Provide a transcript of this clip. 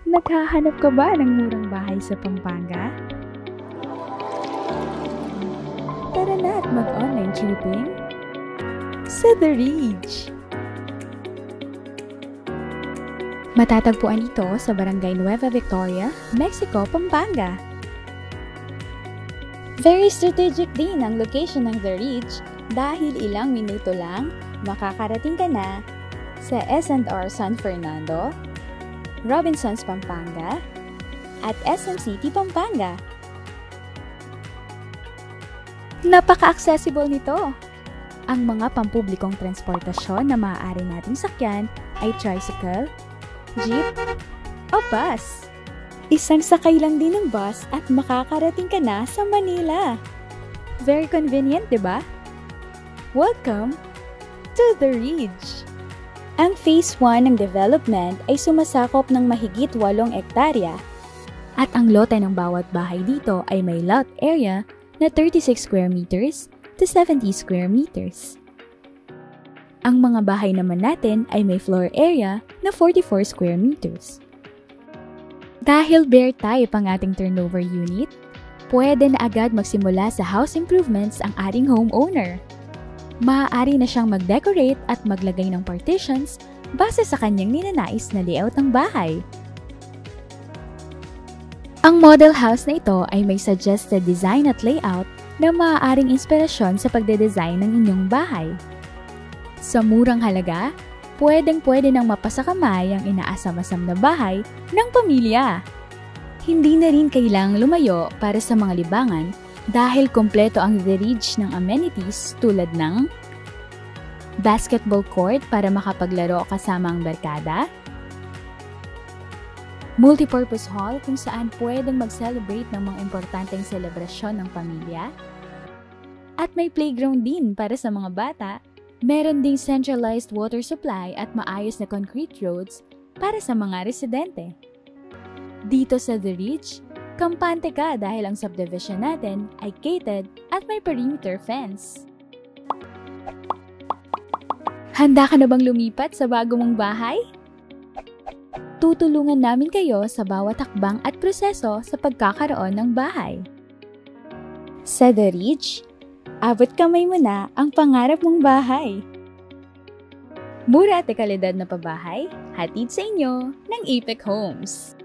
Naghahanap ka ba ng murang bahay sa Pampanga? Tara na at mag-online shopping sa The Ridge. Matatagpuan ito sa Barangay Nueva Victoria, Mexico, Pampanga. Very strategic din ang location ng The Ridge dahil ilang minuto lang makakarating ka na sa S&R San Fernando, Robinsons Pampanga, at SM City Pampanga. Napaka-accessible nito! Ang mga pampublikong transportasyon na maaari nating sakyan ay tricycle, jeep, o bus. Isang sakay lang din ng bus at makakarating ka na sa Manila. Very convenient, di ba? Welcome to The Ridge! Ang Phase 1 ng development ay sumasakop ng mahigit 8 ektarya at ang lote ng bawat bahay dito ay may lot area na 36 square meters to 70 square meters. Ang mga bahay naman natin ay may floor area na 44 square meters. Dahil bare type ang ating turnover unit, pwede na agad magsimula sa house improvements ang ating homeowner. Maaari na siyang mag-decorate at maglagay ng partitions base sa kanyang ninanais na layout ng bahay. Ang model house na ito ay may suggested design at layout na maaaring inspirasyon sa pagde-design ng inyong bahay. Sa murang halaga, pwedeng-pwede nang mapasakamay ang inaasam-asam na bahay ng pamilya. Hindi na rin kailangang lumayo para sa mga libangan dahil kompleto ang The Ridge ng amenities tulad ng basketball court para makapaglaro kasama ang barkada, multipurpose hall kung saan pwedeng mag-celebrate ng mga importanteng selebrasyon ng pamilya, at may playground din para sa mga bata. Meron ding centralized water supply at maayos na concrete roads para sa mga residente. Dito sa The Ridge, kampante ka dahil ang subdivision natin ay gated at may perimeter fence. Handa ka na bang lumipat sa bago mong bahay? Tutulungan namin kayo sa bawat hakbang at proseso sa pagkakaroon ng bahay. Sa The Ridge, abot kamay mo na ang pangarap mong bahay. Mura at kalidad na pabahay, hatid sa inyo ng Apex Homes.